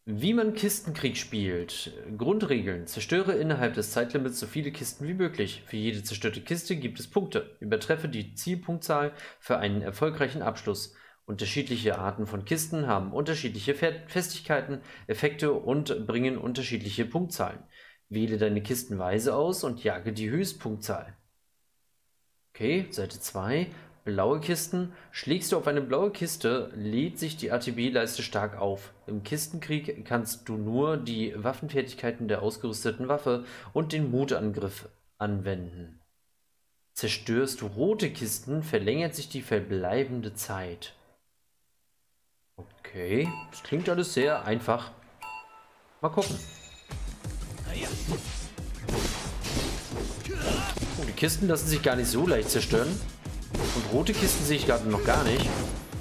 Wie man Kistenkrieg spielt. Grundregeln. Zerstöre innerhalb des Zeitlimits so viele Kisten wie möglich. Für jede zerstörte Kiste gibt es Punkte. Übertreffe die Zielpunktzahl für einen erfolgreichen Abschluss. Unterschiedliche Arten von Kisten haben unterschiedliche Festigkeiten, Effekte und bringen unterschiedliche Punktzahlen. Wähle deine Kisten weise aus und jage die Höchstpunktzahl. Okay, Seite 2. Blaue Kisten. Schlägst du auf eine blaue Kiste, lädt sich die ATB-Leiste stark auf. Im Kistenkrieg kannst du nur die Waffenfertigkeiten der ausgerüsteten Waffe und den Mutangriff anwenden. Zerstörst du rote Kisten, verlängert sich die verbleibende Zeit. Okay, das klingt alles sehr einfach. Mal gucken. Oh, die Kisten lassen sich gar nicht so leicht zerstören. Und rote Kisten sehe ich gerade noch gar nicht.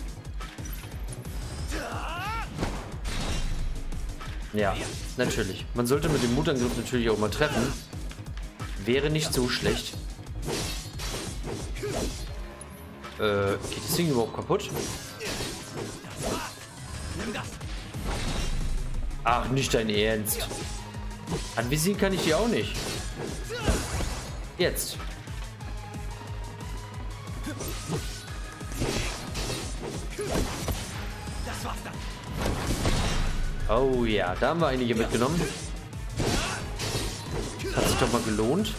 Ja, natürlich. Man sollte mit dem Mutangriff natürlich auch mal treffen. Wäre nicht so schlecht. Geht das Ding überhaupt kaputt? Ach, nicht dein Ernst. Anvisieren kann ich die auch nicht. Jetzt. Oh ja, da haben wir einige mitgenommen. Hat sich doch mal gelohnt.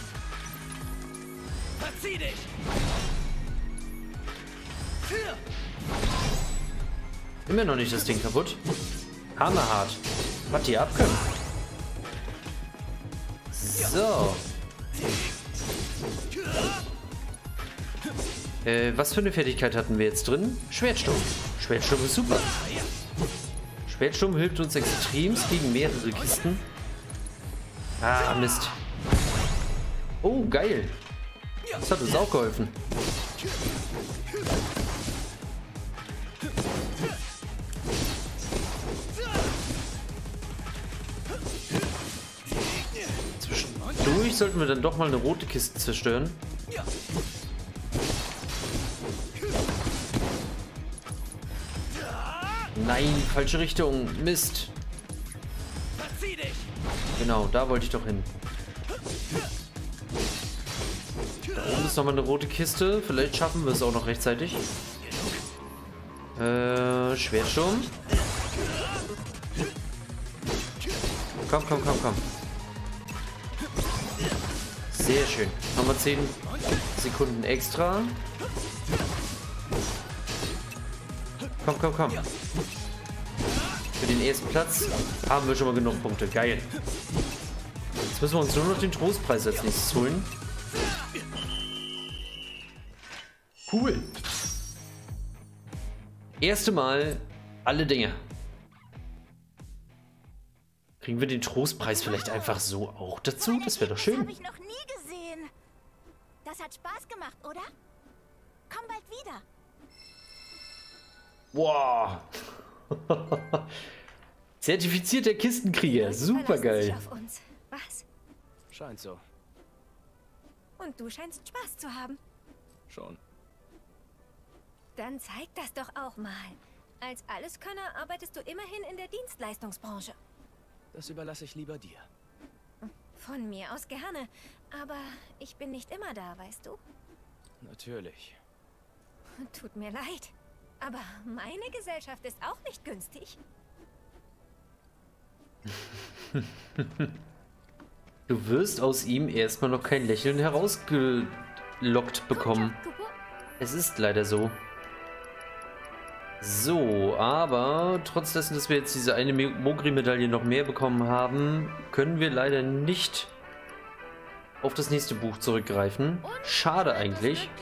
Immer noch nicht das Ding kaputt. Hammerhart. Was die abkönnen. So. Was für eine Fertigkeit hatten wir jetzt drin? Schwertsturm. Schwertsturm ist super. Schwertsturm hilft uns extremst gegen mehrere Kisten. Ah, Mist. Oh, geil. Das hat uns auch geholfen. Zwischendurch sollten wir dann doch mal eine rote Kiste zerstören. Nein, falsche Richtung. Mist. Genau, da wollte ich doch hin. Da oben ist nochmal eine rote Kiste. Vielleicht schaffen wir es auch noch rechtzeitig. Schwertsturm. Komm, komm, komm, komm. Sehr schön. Nochmal 10 Sekunden extra. Komm, komm, komm. Für den ersten Platz haben wir schon mal genug Punkte. Geil. Jetzt müssen wir uns nur noch den Trostpreis als nächstes holen. Cool. Erste Mal alle Dinge. Kriegen wir den Trostpreis vielleicht einfach so auch dazu? Das wäre doch schön. Das habe ich noch nie gesehen. Das hat Spaß gemacht, oder? Komm bald wieder. Wow. Zertifizierter Kistenkrieger. Super geil. Was? Scheint so. Und du scheinst Spaß zu haben. Schon. Dann zeig das doch auch mal. Als Alleskönner arbeitest du immerhin in der Dienstleistungsbranche. Das überlasse ich lieber dir. Von mir aus gerne. Aber ich bin nicht immer da, weißt du? Natürlich. Tut mir leid. Aber meine Gesellschaft ist auch nicht günstig. Du wirst aus ihm erstmal noch kein Lächeln herausgelockt bekommen. Es ist leider so. So, aber trotz dessen, dass wir jetzt diese eine Mogri-Medaille noch mehr bekommen haben, können wir leider nicht auf das nächste Buch zurückgreifen. Schade eigentlich.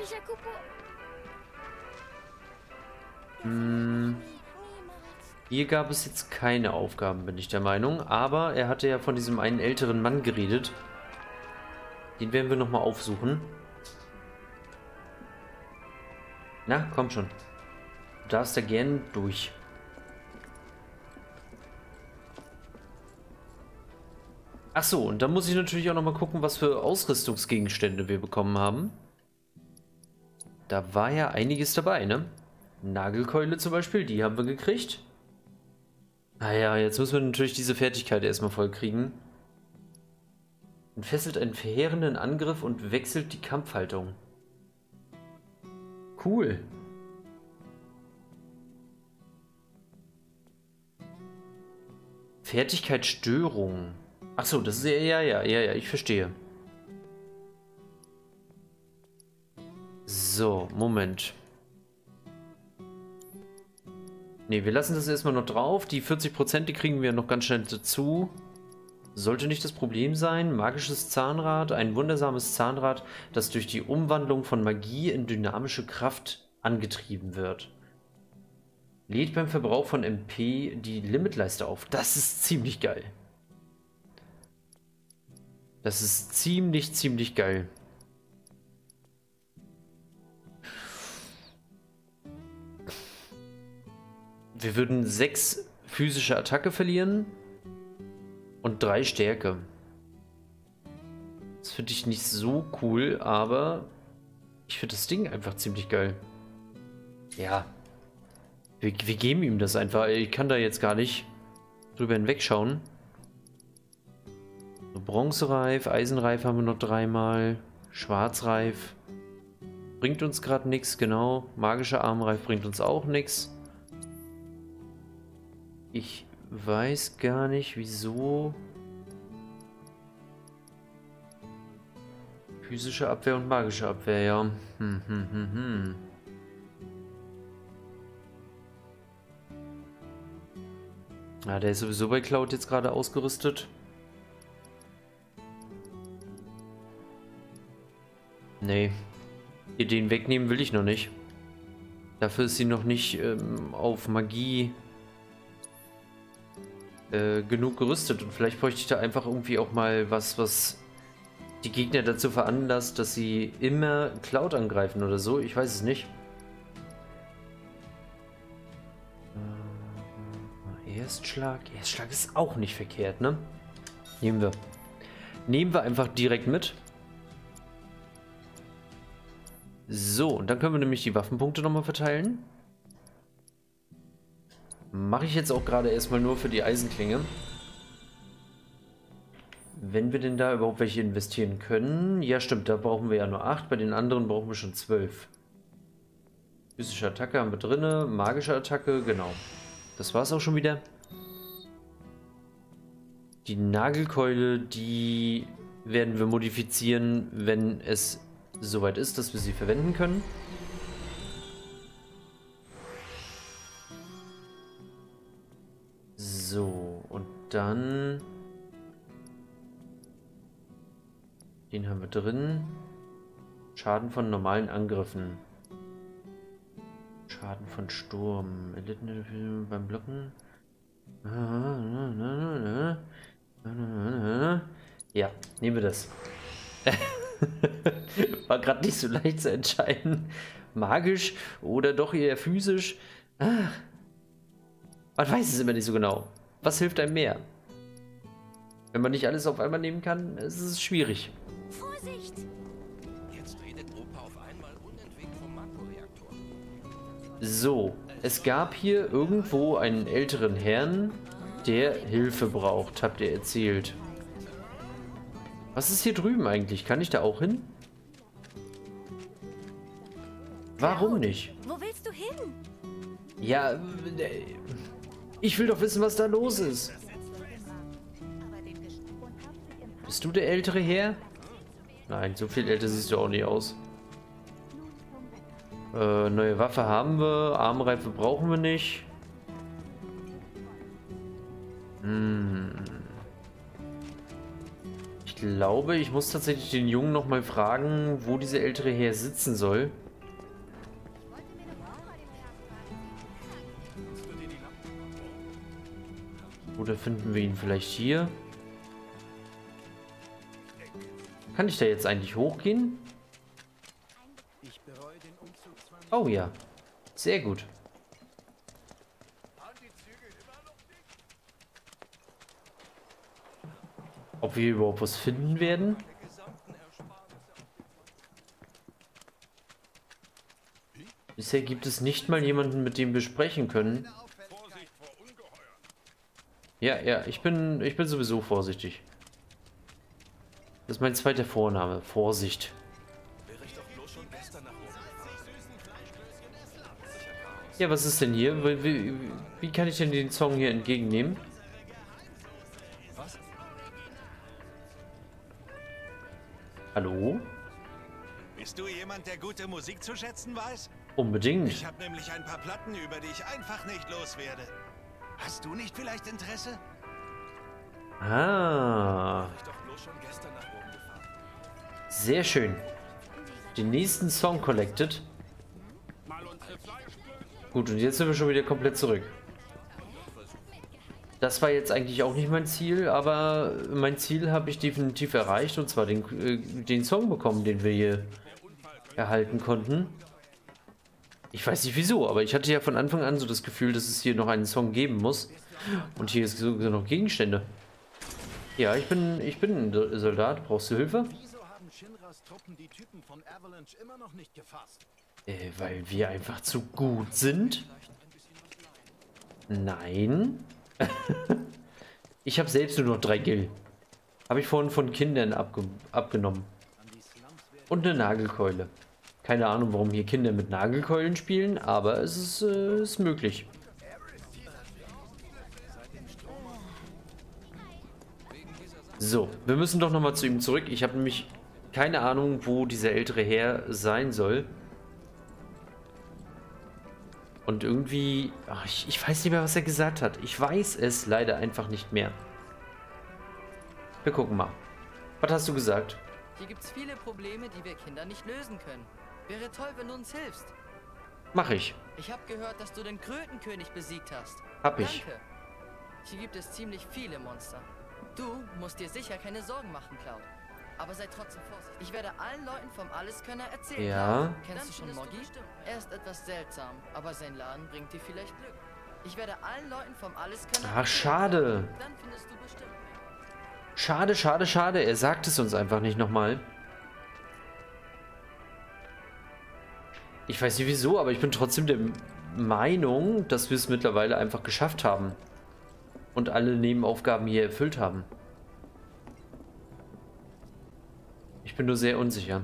Hier gab es jetzt keine Aufgaben, bin ich der Meinung. Aber er hatte ja von diesem einen älteren Mann geredet. Den werden wir nochmal aufsuchen. Na, komm schon. Du darfst da gern durch. Achso, und dann muss ich natürlich auch nochmal gucken, was für Ausrüstungsgegenstände wir bekommen haben. Da war ja einiges dabei, ne? Nagelkeule zum Beispiel, die haben wir gekriegt. Naja, jetzt müssen wir natürlich diese Fertigkeit erstmal voll kriegen. Entfesselt einen verheerenden Angriff und wechselt die Kampfhaltung. Cool. Fertigkeit Störung. Achso, das ist ja, ich verstehe. So, Moment. Ne, wir lassen das erstmal noch drauf. Die 40%, die kriegen wir noch ganz schnell dazu. Sollte nicht das Problem sein. Magisches Zahnrad, ein wundersames Zahnrad, das durch die Umwandlung von Magie in dynamische Kraft angetrieben wird. Lädt beim Verbrauch von MP die Limitleiste auf. Das ist ziemlich geil. Das ist ziemlich geil. Wir würden 6 physische Attacke verlieren und 3 Stärke. Das finde ich nicht so cool, aber ich finde das Ding einfach ziemlich geil. Ja. Wir geben ihm das einfach. Ich kann da jetzt gar nicht drüber hinwegschauen. So, Bronzereif, Eisenreif haben wir noch 3-mal. Schwarzreif bringt uns gerade nichts, genau. Magischer Armreif bringt uns auch nichts. Ich weiß gar nicht, wieso. Physische Abwehr und magische Abwehr, ja. Ja, der ist sowieso bei Cloud jetzt gerade ausgerüstet. Nee. Den wegnehmen will ich noch nicht. Dafür ist sie noch nicht auf Magie genug gerüstet. Und vielleicht bräuchte ich da einfach irgendwie auch mal was die Gegner dazu veranlasst, dass sie immer Cloud angreifen oder so. Ich weiß es nicht. Erstschlag. Erstschlag ist auch nicht verkehrt, ne? Nehmen wir. Nehmen wir einfach direkt mit. So, und dann können wir nämlich die Waffenpunkte nochmal verteilen. Mache ich jetzt auch gerade erstmal nur für die Eisenklinge. Wenn wir denn da überhaupt welche investieren können. Ja, stimmt, da brauchen wir ja nur 8. Bei den anderen brauchen wir schon 12. Physische Attacke haben wir drin. Magische Attacke, genau. Das war es auch schon wieder. Die Nagelkeule, die werden wir modifizieren, wenn es soweit ist, dass wir sie verwenden können. So, und dann... Den haben wir drin. Schaden von normalen Angriffen. Schaden von Sturm. Erlitten beim Blocken. Ja, nehmen wir das. War gerade nicht so leicht zu entscheiden. Magisch oder doch eher physisch. Man weiß es immer nicht so genau. Was hilft einem mehr? Wenn man nicht alles auf einmal nehmen kann, ist es schwierig. Vorsicht! Jetzt redet Opa auf einmal unentwegt vom Makroreaktor. So, es gab hier irgendwo einen älteren Herrn, der Hilfe braucht, habt ihr erzählt. Was ist hier drüben eigentlich? Kann ich da auch hin? Warum nicht? Wo willst du hin? Ja, ich will doch wissen, was da los ist. Bist du der ältere Herr? Nein, so viel älter siehst du auch nicht aus. Neue Waffe haben wir. Armreife brauchen wir nicht. Ich glaube, ich muss tatsächlich den Jungen noch mal fragen, wo dieser ältere Herr sitzen soll. Oder finden wir ihn vielleicht hier? Kann ich da jetzt eigentlich hochgehen? Oh ja, sehr gut. Ob wir überhaupt was finden werden? Bisher gibt es nicht mal jemanden, mit dem wir sprechen können. Ja, ja, ich bin sowieso vorsichtig. Das ist mein zweiter Vorname. Vorsicht. Wäre ich doch bloß schon gestern nach oben gefahren. Ja, was ist denn hier? Wie kann ich denn den Song hier entgegennehmen? Was? Hallo? Bist du jemand, der gute Musik zu schätzen weiß? Unbedingt. Ich habe nämlich ein paar Platten, über die ich einfach nicht loswerde. Hast du nicht vielleicht Interesse? Ah, Wäre ich doch bloß schon gestern nach oben gefahren. sehr schön. Den nächsten Song collected. Gut, und jetzt sind wir schon wieder komplett zurück. Das war jetzt eigentlich auch nicht mein Ziel, aber mein Ziel habe ich definitiv erreicht, und zwar den Song bekommen, den wir hier erhalten konnten. Ich weiß nicht wieso, aber ich hatte ja von Anfang an so das Gefühl, dass es hier noch einen Song geben muss. Und hier ist sogar noch Gegenstände. Ja, ich bin ein Soldat. Brauchst du Hilfe? Wieso haben Shinras Truppen die Typen von Avalanche immer noch nicht gefasst? Weil wir einfach zu gut sind? Nein. Ich habe selbst nur noch 3 Gil. Habe ich vorhin von Kindern abgenommen. Und eine Nagelkeule. Keine Ahnung, warum hier Kinder mit Nagelkeulen spielen, aber es ist möglich. So, wir müssen doch nochmal zu ihm zurück. Ich habe nämlich keine Ahnung, wo dieser ältere Herr sein soll. Und irgendwie... Ach, ich weiß nicht mehr, was er gesagt hat. Ich weiß es leider einfach nicht mehr. Wir gucken mal. Was hast du gesagt? Hier gibt's viele Probleme, die wir Kinder nicht lösen können. Wäre toll, wenn du uns hilfst. Mach ich. Ich habe gehört, dass du den Krötenkönig besiegt hast. Hab ich. Danke. Hier gibt es ziemlich viele Monster. Du musst dir sicher keine Sorgen machen, Cloud. Aber sei trotzdem vorsichtig. Ich werde allen Leuten vom Alleskönner erzählen. Ja. Kennst du schon Moggy? Er ist etwas seltsam, aber sein Laden bringt dir vielleicht Glück. Ich werde allen Leuten vom Alleskönner Ach, schade. Dann findest du bestimmt. Schade, schade, schade. Er sagt es uns einfach nicht nochmal. Ich weiß nicht wieso, aber ich bin trotzdem der Meinung, dass wir es mittlerweile einfach geschafft haben. Und alle Nebenaufgaben hier erfüllt haben. Ich bin nur sehr unsicher.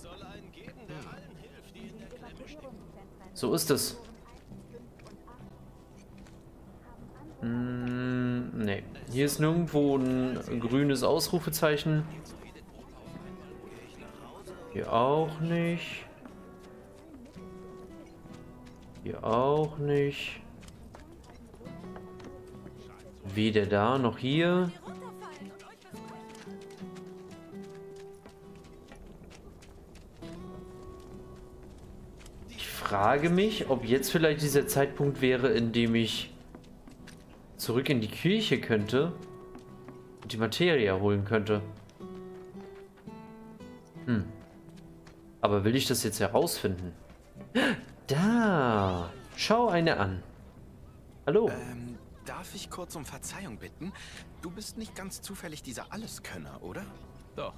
So ist es. Nee. Hier ist nirgendwo ein grünes Ausrufezeichen. Hier auch nicht. Hier auch nicht. Weder da noch hier. Ich frage mich, ob jetzt vielleicht dieser Zeitpunkt wäre, in dem ich zurück in die Kirche könnte und die Materie holen könnte. Aber will ich das jetzt herausfinden? Da! Schau eine an. Hallo. Darf ich kurz um Verzeihung bitten? Du bist nicht ganz zufällig dieser Alleskönner, oder? Doch.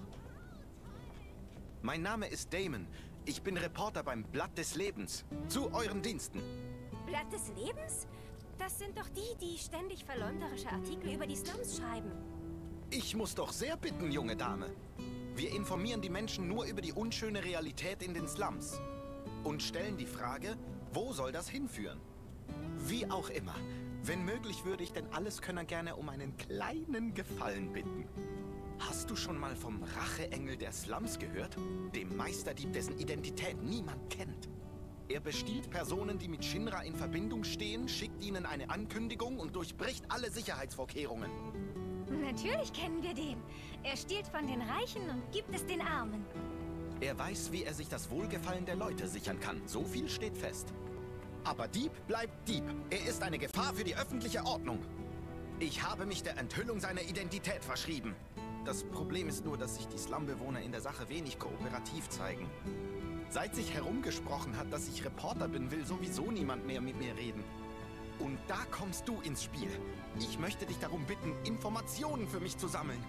Mein Name ist Damon. Ich bin Reporter beim Blatt des Lebens. Zu euren Diensten. Blatt des Lebens? Das sind doch die ständig verleumderische Artikel über die Slums schreiben. Ich muss doch sehr bitten, junge Dame. Wir informieren die Menschen nur über die unschöne Realität in den Slums. Und stellen die Frage, wo soll das hinführen? Wie auch immer. Wenn möglich, würde ich den Alleskönner gerne um einen kleinen Gefallen bitten. Hast du schon mal vom Racheengel der Slums gehört? Dem Meisterdieb, dessen Identität niemand kennt. Er bestiehlt Personen, die mit Shinra in Verbindung stehen, schickt ihnen eine Ankündigung und durchbricht alle Sicherheitsvorkehrungen. Natürlich kennen wir den. Er stiehlt von den Reichen und gibt es den Armen. Er weiß, wie er sich das Wohlgefallen der Leute sichern kann. So viel steht fest. Aber Dieb bleibt Dieb. Er ist eine Gefahr für die öffentliche Ordnung. Ich habe mich der Enthüllung seiner Identität verschrieben. Das Problem ist nur, dass sich die Slumbewohner in der Sache wenig kooperativ zeigen. Seit sich herumgesprochen hat, dass ich Reporter bin, will sowieso niemand mehr mit mir reden. Und da kommst du ins Spiel. Ich möchte dich darum bitten, Informationen für mich zu sammeln.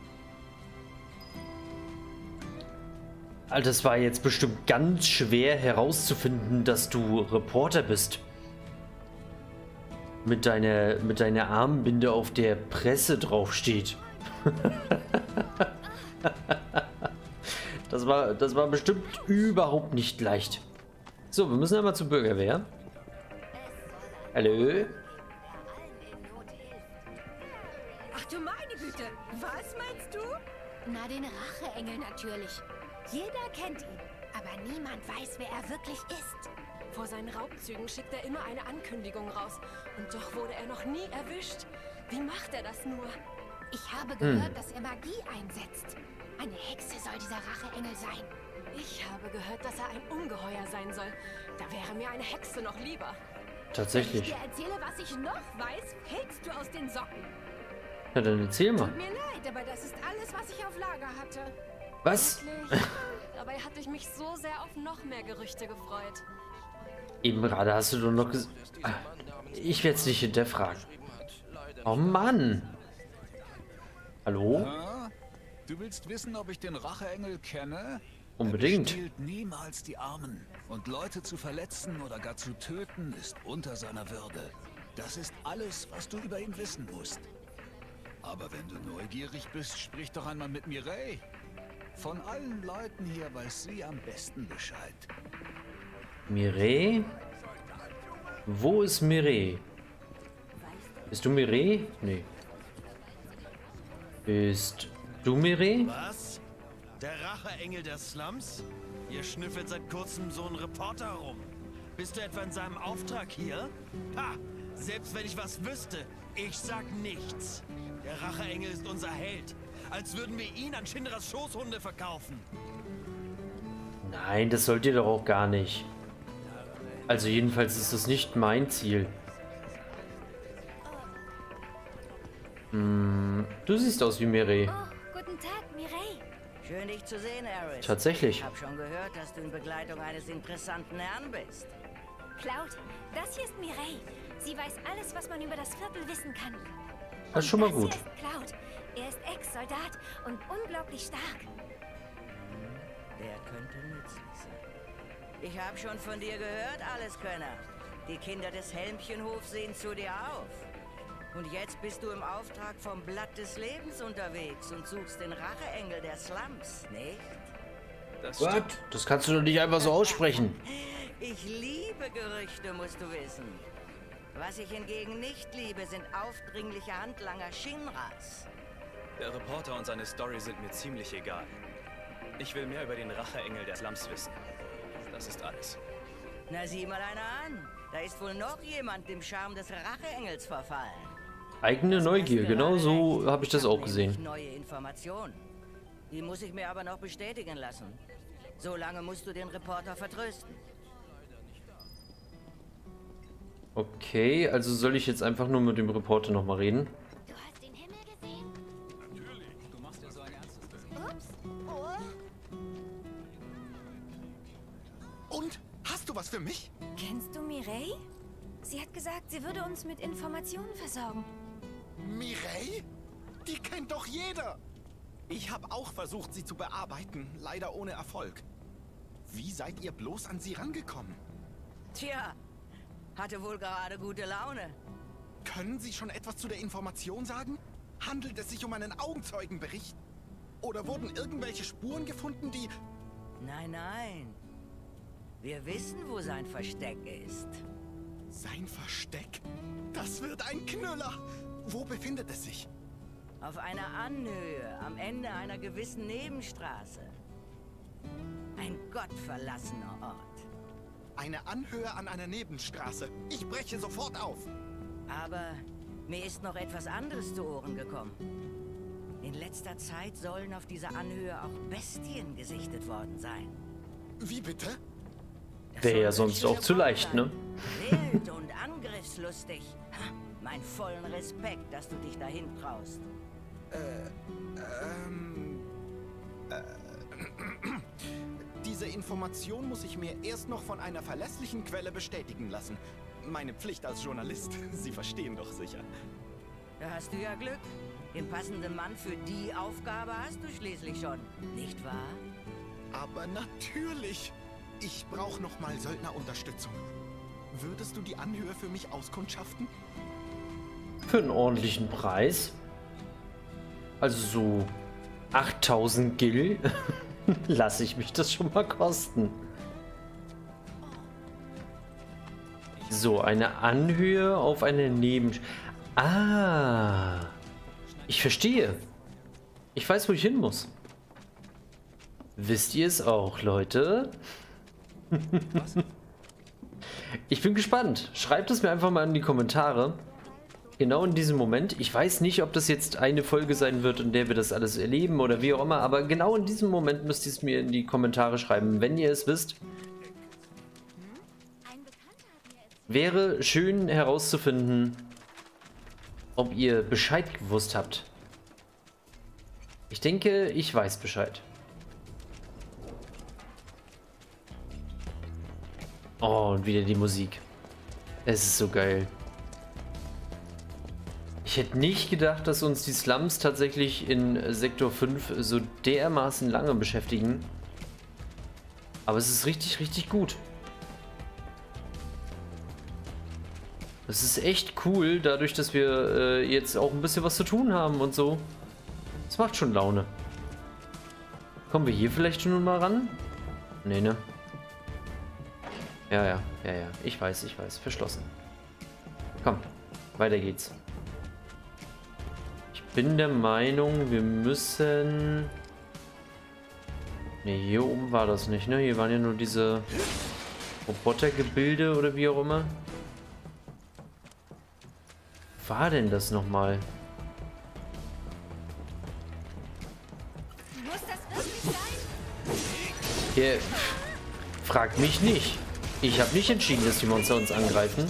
Alter, es war jetzt bestimmt ganz schwer herauszufinden, dass du Reporter bist. mit deiner Armbinde auf der Presse draufsteht. Das war bestimmt überhaupt nicht leicht. So, wir müssen einmal zur Bürgerwehr. Hallo? Ach du meine Güte, was meinst du? Na, den Racheengel natürlich. Jeder kennt ihn, aber niemand weiß, wer er wirklich ist. Vor seinen Raubzügen schickt er immer eine Ankündigung raus. Und doch wurde er noch nie erwischt. Wie macht er das nur? Ich habe gehört, dass er Magie einsetzt. Eine Hexe soll dieser Racheengel sein. Ich habe gehört, dass er ein Ungeheuer sein soll. Da wäre mir eine Hexe noch lieber. Tatsächlich. Wenn ich dir erzähle, was ich noch weiß, fällst du aus den Socken. Na dann erzähl mal. Tut mir leid, aber das ist alles, was ich auf Lager hatte. Was? Wirklich? Dabei hatte ich mich so sehr auf noch mehr Gerüchte gefreut. Eben gerade hast du doch noch gesagt. Ich werde es nicht hinterfragen. Oh Mann. Hallo? Ah, du willst wissen, ob ich den Racheengel kenne? Unbedingt. Er bestiehlt niemals die Armen. Und Leute zu verletzen oder gar zu töten, ist unter seiner Würde. Das ist alles, was du über ihn wissen musst. Aber wenn du neugierig bist, sprich doch einmal mit Mireille. Von allen Leuten hier weiß sie am besten Bescheid. Mireille? Wo ist Mireille? Bist du Mireille? Nee. Bist du Mireille? Was? Der Racheengel der Slums? Ihr schnüffelt seit kurzem so einen Reporter rum. Bist du etwa in seinem Auftrag hier? Ha! Selbst wenn ich was wüsste, ich sag nichts. Der Racheengel ist unser Held. Als würden wir ihn an Shinras Schoßhunde verkaufen. Nein, das sollt ihr doch auch gar nicht. Also jedenfalls ist das nicht mein Ziel. Du siehst aus wie Mireille. Oh, guten Tag, Mireille. Schön, dich zu sehen, Aerith. Tatsächlich. Ich habe schon gehört, dass du in Begleitung eines interessanten Herrn bist. Cloud, das hier ist Mireille. Sie weiß alles, was man über das Viertel wissen kann. Das ist schon mal Das gut. hier ist Cloud. Er ist Ex-Soldat und unglaublich stark. Der könnte nützlich sein. Ich habe schon von dir gehört, Alleskönner. Die Kinder des Helmchenhofs sehen zu dir auf. Und jetzt bist du im Auftrag vom Blatt des Lebens unterwegs und suchst den Racheengel der Slums, nicht? What? Das kannst du doch nicht einfach so aussprechen. Ich liebe Gerüchte, musst du wissen. Was ich hingegen nicht liebe, sind aufdringliche Handlanger Shinras. Der Reporter und seine Story sind mir ziemlich egal. Ich will mehr über den Racheengel der Slums wissen. Das ist alles. Na, sieh mal einer an. Da ist wohl noch jemand dem Charme des Racheengels verfallen. Eigene Neugier, genau so habe ich das auch gesehen. Neue Informationen. Die muss ich mir aber noch bestätigen lassen. Solange musst du den Reporter vertrösten. Okay, also soll ich jetzt einfach nur mit dem Reporter nochmal reden? Du hast den Himmel gesehen? Natürlich. Du machst ja so ein ernstes Gesicht. Ups. Oh. Und? Hast du was für mich? Kennst du Mireille? Sie hat gesagt, sie würde uns mit Informationen versorgen. Mireille? Die kennt doch jeder. Ich habe auch versucht, sie zu bearbeiten, leider ohne Erfolg. Wie seid ihr bloß an sie rangekommen? Tja, hatte wohl gerade gute Laune. Können Sie schon etwas zu der Information sagen? Handelt es sich um einen Augenzeugenbericht? Oder wurden irgendwelche Spuren gefunden, die... Nein, nein. Wir wissen, wo sein Versteck ist. Sein Versteck? Das wird ein Knüller! Wo befindet es sich? Auf einer Anhöhe, am Ende einer gewissen Nebenstraße. Ein gottverlassener Ort. Eine Anhöhe an einer Nebenstraße. Ich breche sofort auf. Aber mir ist noch etwas anderes zu Ohren gekommen. In letzter Zeit sollen auf dieser Anhöhe auch Bestien gesichtet worden sein. Wie bitte? Wäre ja sonst auch zu leicht, ne? Wild und angriffslustig. Mein vollen Respekt, dass du dich dahin traust. Diese Information muss ich mir erst noch von einer verlässlichen Quelle bestätigen lassen. Meine Pflicht als Journalist. Sie verstehen doch sicher. Da hast du ja Glück. Den passenden Mann für die Aufgabe hast du schließlich schon, nicht wahr? Aber natürlich. Ich brauche noch mal Söldnerunterstützung. Würdest du die Anhöhe für mich auskundschaften? Für einen ordentlichen Preis. Also so 8000 Gil. Lasse ich mich das schon mal kosten. So, eine Anhöhe auf eine Ah. Ich verstehe. Ich weiß, wo ich hin muss. Wisst ihr es auch, Leute? Ich bin gespannt. Schreibt es mir einfach mal in die Kommentare. Genau in diesem Moment. Ich weiß nicht, ob das jetzt eine Folge sein wird, in der wir das alles erleben oder wie auch immer. Aber genau in diesem Moment müsst ihr es mir in die Kommentare schreiben, wenn ihr es wisst. Wäre schön herauszufinden, ob ihr Bescheid gewusst habt. Ich denke, ich weiß Bescheid. Oh, und wieder die Musik. Es ist so geil. Ich hätte nicht gedacht, dass uns die Slums tatsächlich in Sektor 5 so dermaßen lange beschäftigen. Aber es ist richtig, richtig gut. Es ist echt cool, dadurch, dass wir jetzt auch ein bisschen was zu tun haben und so. Das macht schon Laune. Kommen wir hier vielleicht schon mal ran? Nee, ne? Ja. Ich weiß. Verschlossen. Komm, weiter geht's. Ich bin der Meinung, wir müssen... Ne, hier oben war das nicht, ne? Hier waren ja nur diese Robotergebilde oder wie auch immer. War denn das nochmal? Muss das wirklich sein? Ihr fragt mich nicht. Ich habe nicht entschieden, dass die Monster uns angreifen.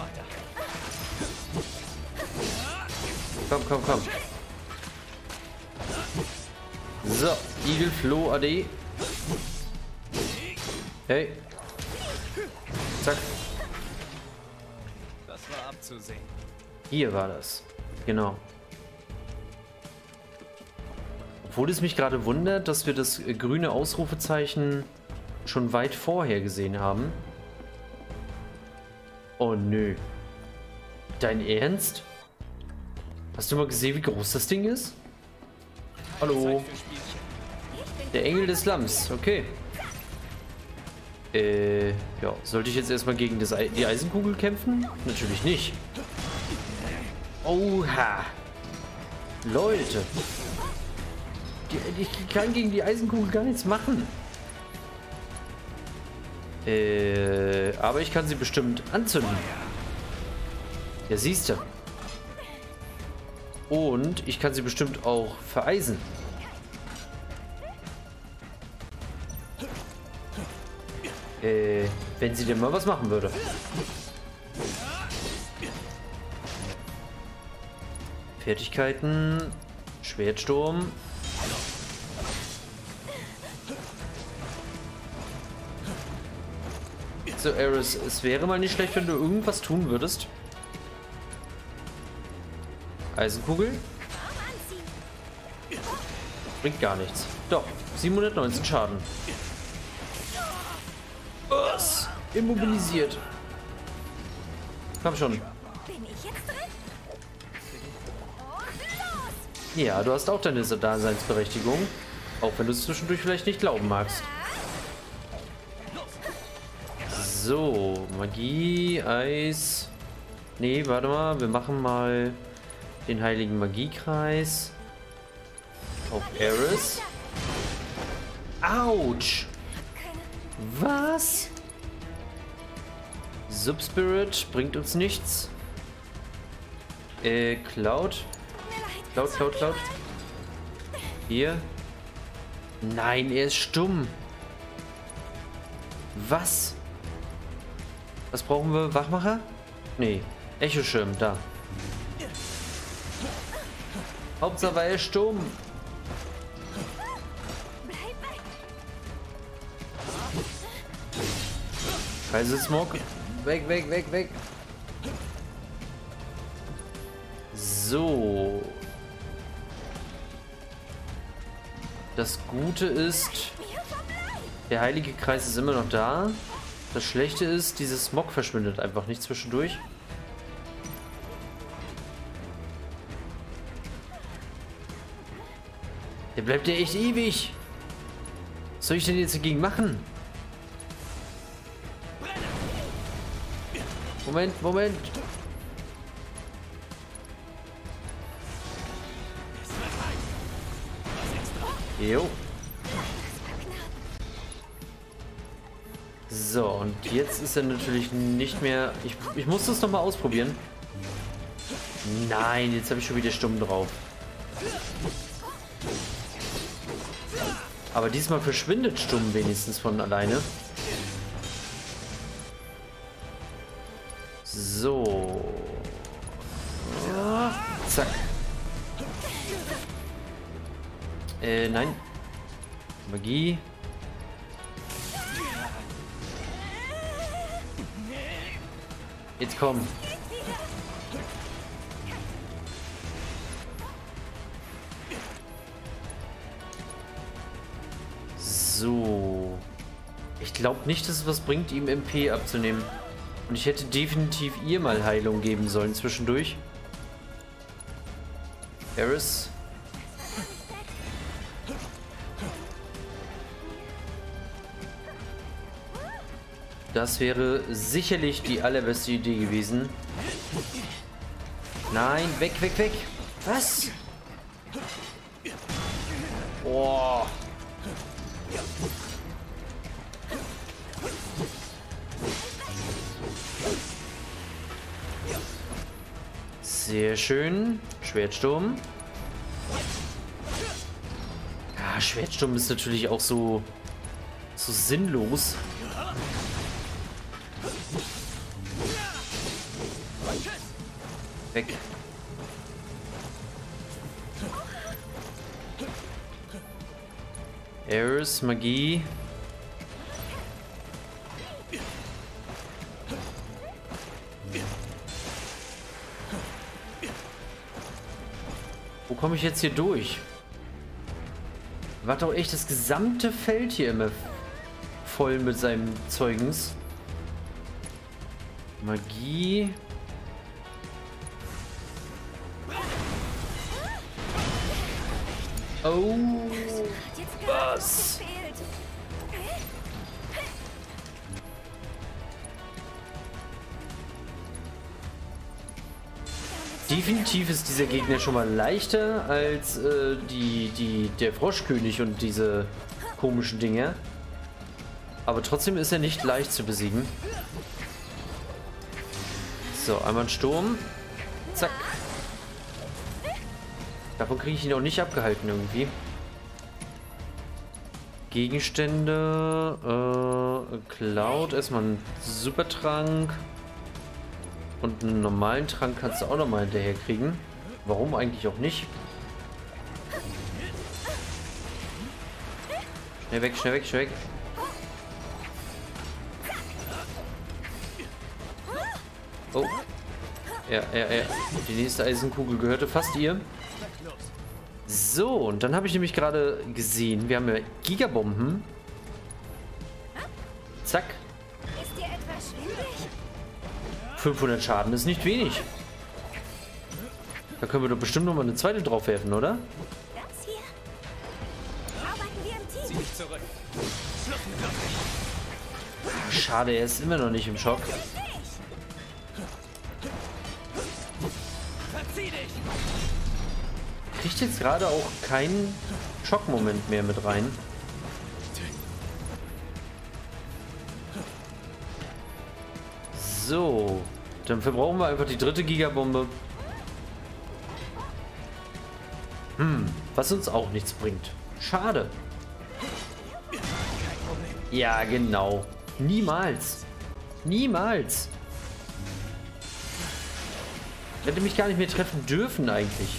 Komm. So, Igel, Floh, AD. Hey. Zack. Das war abzusehen. Hier war das. Genau. Obwohl es mich gerade wundert, dass wir das grüne Ausrufezeichen schon weit vorher gesehen haben. Oh nö. Dein Ernst? Hast du mal gesehen, wie groß das Ding ist? Hallo. Der Engel des Slums. Okay. Ja. Sollte ich jetzt erstmal gegen die Eisenkugel kämpfen? Natürlich nicht. Oha. Leute. Ich kann gegen die Eisenkugel gar nichts machen. Aber ich kann sie bestimmt anzünden. Ja, siehst du. Und ich kann sie bestimmt auch vereisen. Wenn sie denn mal was machen würde. Fertigkeiten. Schwertsturm. So, Aeris, es wäre mal nicht schlecht, wenn du irgendwas tun würdest. Eisenkugel. Bringt gar nichts. Doch, 719 Schaden. Was? Immobilisiert. Komm schon. Bin ich jetzt drin? Ja, du hast auch deine Daseinsberechtigung. Auch wenn du es zwischendurch vielleicht nicht glauben magst. So, Magie, Eis. Nee, warte mal. Wir machen mal den heiligen Magiekreis. Auf Aeris. Autsch! Was? Subspirit bringt uns nichts. Cloud. Cloud. Hier. Nein, er ist stumm. Was? Was brauchen wir? Wachmacher? Nee. Echoschirm, da. Hauptsache war er stumm. Kaisersmog. Weg. So. Das Gute ist, der heilige Kreis ist immer noch da. Das Schlechte ist, dieses Smog verschwindet einfach nicht zwischendurch. Der bleibt ja echt ewig. Was soll ich denn jetzt dagegen machen? Moment. Jo. So, und jetzt ist er natürlich nicht mehr... Ich muss das nochmal ausprobieren. Nein, jetzt habe ich schon wieder stumm drauf. Aber diesmal verschwindet stumm wenigstens von alleine. So. Zack. Nein. Magie. Jetzt komm. So. Ich glaube nicht, dass es was bringt, ihm MP abzunehmen. Und ich hätte definitiv ihr mal Heilung geben sollen zwischendurch. Eris. Das wäre sicherlich die allerbeste Idee gewesen. Nein, weg. Was? Oh. Sehr schön. Schwertsturm. Ja, Schwertsturm ist natürlich auch so sinnlos. Weg. Eris, Magie. Wo komme ich jetzt hier durch? War doch echt das gesamte Feld hier immer voll mit seinem Zeugens. Magie. Oh, was? Definitiv ist dieser Gegner schon mal leichter als der Froschkönig und diese komischen Dinger. Aber trotzdem ist er nicht leicht zu besiegen. So, einmal ein Sturm. Zack. Davon kriege ich ihn auch nicht abgehalten irgendwie. Gegenstände. Cloud. Erstmal einen Supertrank. Und einen normalen Trank kannst du auch nochmal hinterher kriegen. Warum eigentlich auch nicht? Schnell weg, schnell weg, schnell weg. Oh. Ja. Die nächste Eisenkugel gehörte fast ihr. So, und dann habe ich nämlich gerade gesehen, wir haben ja Gigabomben. Zack. Ist dir etwas schwindelig? 500 Schaden ist nicht wenig. Da können wir doch bestimmt noch mal eine zweite drauf werfen, oder? Das hier? Arbeiten wir im Team. Zieh dich zurück. Schade, er ist immer noch nicht im Schock. Kriegt jetzt gerade auch keinen Schockmoment mehr mit rein. So, dann verbrauchen wir einfach die dritte Gigabombe. Was uns auch nichts bringt. Schade. Ja, genau. Niemals. Niemals. Ich hätte mich gar nicht mehr treffen dürfen eigentlich.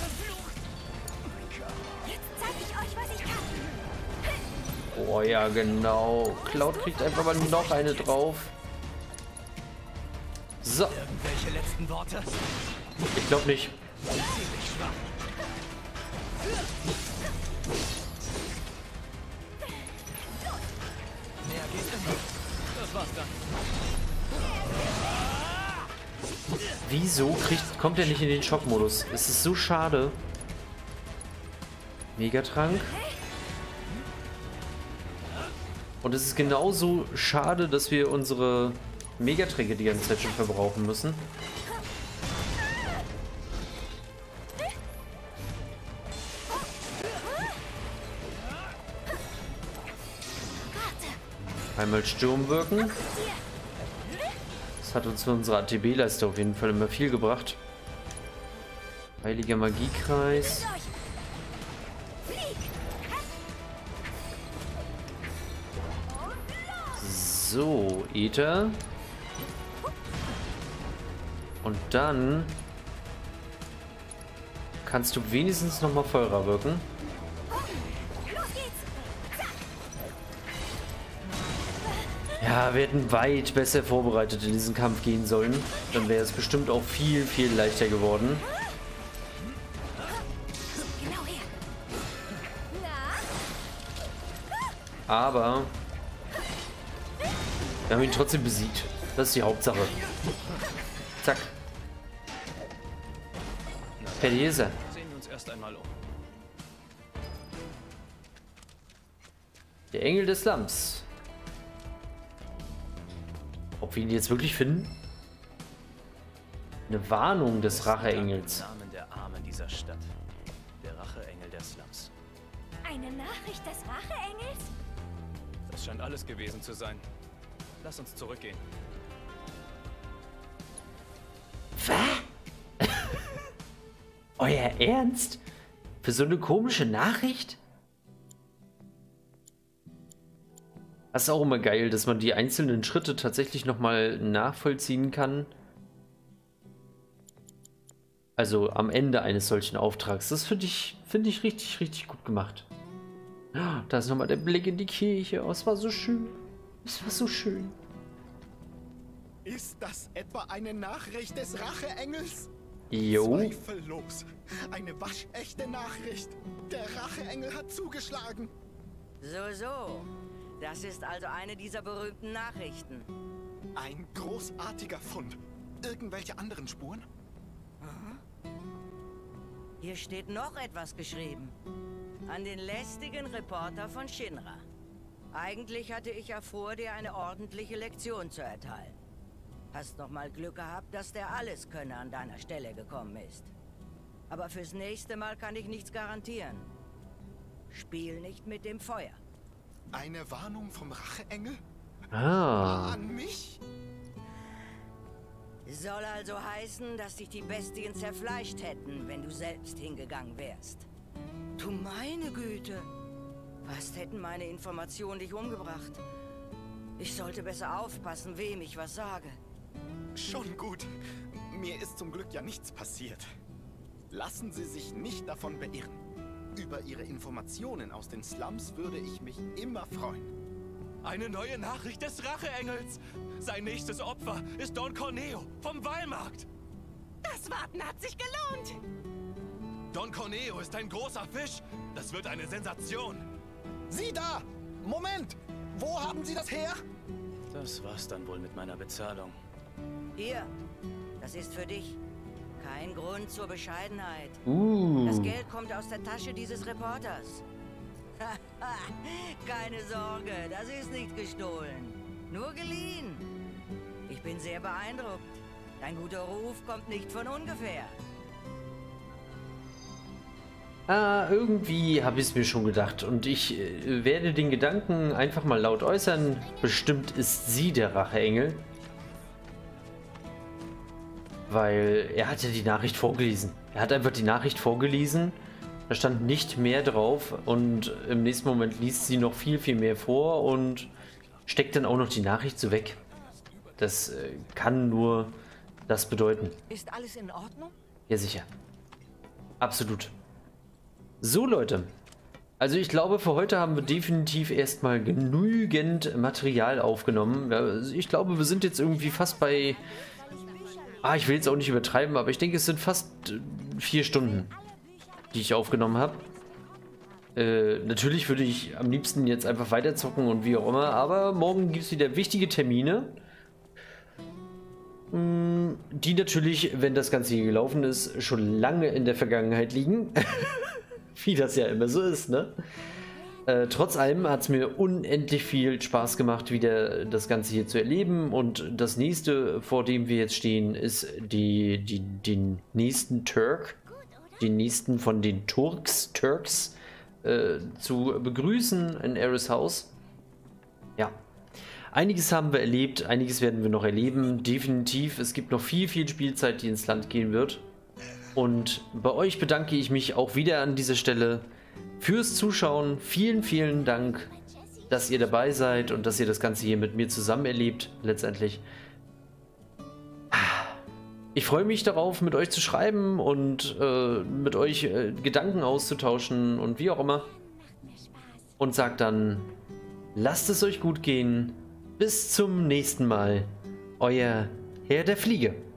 Oh ja, genau. Cloud kriegt einfach mal noch eine drauf. So. Irgendwelche letzten Worte? Ich glaube nicht. Mehr geht immer. Das war's dann. Wieso kommt er nicht in den Schockmodus? Es ist so schade. Megatrank. Und es ist genauso schade, dass wir unsere Megatränke die ganze Zeit schon verbrauchen müssen. Einmal Sturm wirken. Das hat uns für unsere ATB-Leiste auf jeden Fall immer viel gebracht. Heiliger Magiekreis. So, Ether. Und dann kannst du wenigstens noch mal Feuer wirken. Ja, wir hätten weit besser vorbereitet in diesen Kampf gehen sollen. Dann wäre es bestimmt auch viel, viel leichter geworden. Aber wir haben ihn trotzdem besiegt. Das ist die Hauptsache. Zack. Fertig ist er. Sehen wir uns erst einmal um. Der Engel des Slums. Ob wir ihn jetzt wirklich finden? Eine Warnung des Racheengels. Namen der Armen dieser Stadt. Der Racheengel der Slums. Eine Nachricht des Racheengels? Das scheint alles gewesen zu sein. Lass uns zurückgehen. Was? Euer Ernst? Für so eine komische Nachricht? Das ist auch immer geil, dass man die einzelnen Schritte tatsächlich nochmal nachvollziehen kann. Also am Ende eines solchen Auftrags. Das finde ich richtig, richtig gut gemacht. Da ist nochmal der Blick in die Kirche. Oh, es war so schön. Es war so schön. Ist das etwa eine Nachricht des Racheengels? Jo. Zweifellos. Eine waschechte Nachricht. Der Racheengel hat zugeschlagen. So. Das ist also eine dieser berühmten Nachrichten. Ein großartiger Fund. Irgendwelche anderen Spuren? Hier steht noch etwas geschrieben. An den lästigen Reporter von Shinra. Eigentlich hatte ich ja vor, dir eine ordentliche Lektion zu erteilen. Hast noch mal Glück gehabt, dass der Alleskönner an deiner Stelle gekommen ist. Aber fürs nächste Mal kann ich nichts garantieren. Spiel nicht mit dem Feuer. Eine Warnung vom Racheengel? Ah. An mich? Soll also heißen, dass dich die Bestien zerfleischt hätten, wenn du selbst hingegangen wärst. Du meine Güte! Fast hätten meine Informationen dich umgebracht. Ich sollte besser aufpassen, wem ich was sage. Schon gut. Mir ist zum Glück ja nichts passiert. Lassen Sie sich nicht davon beirren. Über Ihre Informationen aus den Slums würde ich mich immer freuen. Eine neue Nachricht des Racheengels. Sein nächstes Opfer ist Don Corneo vom Wallmarkt. Das Warten hat sich gelohnt. Don Corneo ist ein großer Fisch. Das wird eine Sensation. Sie da! Moment! Wo haben Sie das her? Das war's dann wohl mit meiner Bezahlung. Hier, das ist für dich. Kein Grund zur Bescheidenheit. Das Geld kommt aus der Tasche dieses Reporters. Keine Sorge, das ist nicht gestohlen. Nur geliehen. Ich bin sehr beeindruckt. Dein guter Ruf kommt nicht von ungefähr. Irgendwie habe ich es mir schon gedacht. Und ich werde den Gedanken einfach mal laut äußern. Bestimmt ist sie der Racheengel. Weil er hat ja die Nachricht vorgelesen. Er hat einfach die Nachricht vorgelesen. Da stand nicht mehr drauf. Und im nächsten Moment liest sie noch viel, viel mehr vor. Und steckt dann auch noch die Nachricht so weg. Das kann nur das bedeuten. Ist alles in Ordnung? Ja, sicher. Absolut. So, Leute. Also ich glaube, für heute haben wir definitiv erstmal genügend Material aufgenommen. Ich glaube, wir sind jetzt irgendwie fast bei... ich will jetzt auch nicht übertreiben, aber ich denke, es sind fast 4 Stunden, die ich aufgenommen habe. Natürlich würde ich am liebsten jetzt einfach weiterzocken und wie auch immer, aber morgen gibt es wieder wichtige Termine. Die natürlich, wenn das Ganze hier gelaufen ist, schon lange in der Vergangenheit liegen. Wie das ja immer so ist, ne? Trotz allem hat es mir unendlich viel Spaß gemacht, wieder das Ganze hier zu erleben. Und das nächste, vor dem wir jetzt stehen, ist den nächsten Turk, den nächsten von den Turks zu begrüßen in Aeris Haus. Ja, einiges haben wir erlebt, einiges werden wir noch erleben, definitiv. Es gibt noch viel Spielzeit, die ins Land gehen wird. Und bei euch bedanke ich mich auch wieder an dieser Stelle fürs Zuschauen. Vielen Dank, dass ihr dabei seid und dass ihr das Ganze hier mit mir zusammen erlebt, letztendlich. Ich freue mich darauf, mit euch zu schreiben und mit euch Gedanken auszutauschen und wie auch immer. Und sagt dann, lasst es euch gut gehen. Bis zum nächsten Mal. Euer Herr der Fliege.